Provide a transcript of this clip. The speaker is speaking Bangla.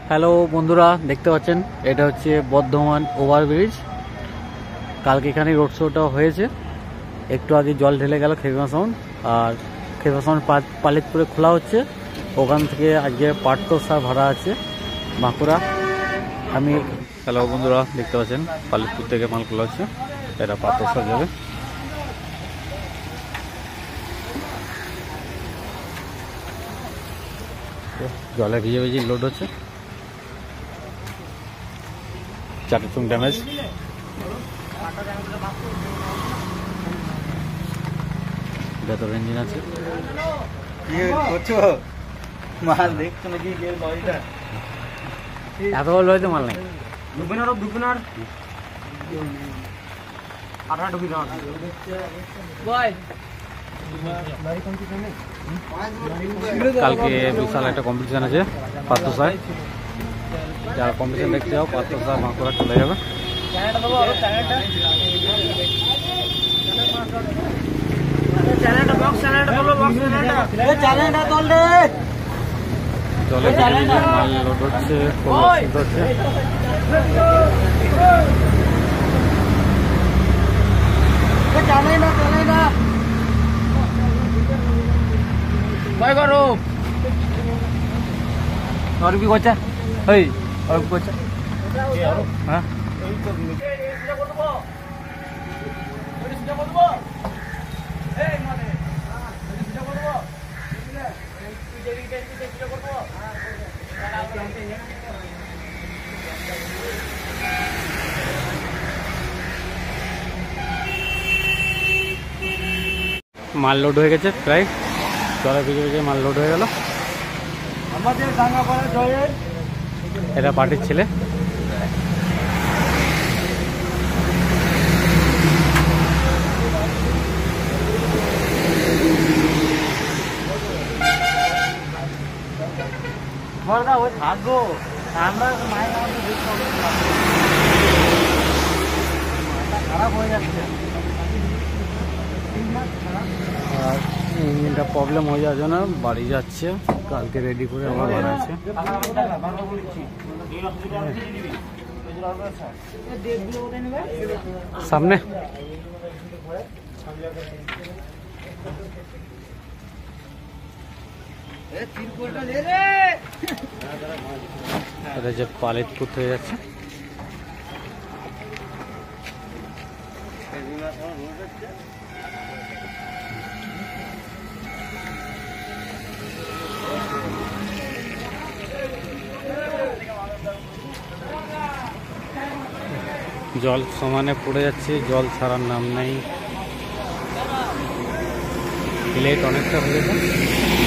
হ্যালো বন্ধুরা, দেখতে পাচ্ছেন এটা হচ্ছে বর্ধমান ওভারব্রিজ। কালকে এখানে রোড শোটা হয়েছে। একটু আগে জল ঢেলে গেল খেজুরা সাউন্ড, আর খেজুরা সাউন্ড পালিতপুরে খোলা হচ্ছে। ওখান থেকে আজকে পাটকোষা ভাড়া আছে বাঁকুড়া। হ্যালো বন্ধুরা, দেখতে পাচ্ছেন পালিতপুর থেকে মাল খোলা হচ্ছে, এটা পাটকোষা যাবে। জলে ভিজে ভিজে লোড হচ্ছে। 4 চুং ড্যামেজ। ভেতর ইঞ্জিন আছে। মাল দেখছো নাকি? এত বড় লইতে মাল নাই। কালকে বিশাল একটা কম্পিটিশন আছে পাত্রসায়। যারা কম্পিটিশন দেখতে যাও পাত্রসা বাঁকুড়া চলে যাবে। জলে মাল লোড হচ্ছে, और भी कोचा है और कोचा हां মাল লোড হয়ে গেছে, প্রায় জলে ভিজে ভিজে মাল লোড হয়ে গেল। আমাদের ডাঙ্গাপাড়া জয়ের এটা পার্টির ছেলে। ঘরটা ওই থাকবো আমরা মায়ের খারাপ হয়ে যাচ্ছে। আর ইঞ্জিনটা প্রবলেম হয়ে যাওয়ার জন্য বাড়ি যাচ্ছে, কালকে রেডি করে আবার বানাচ্ছে। সামনে এটা যে পালিতপুর হয়ে যাচ্ছে। জল সমানে পড়ে যাচ্ছে, জল ছাড়ার নাম নাই। লেট অনেকটা হয়ে গেছে।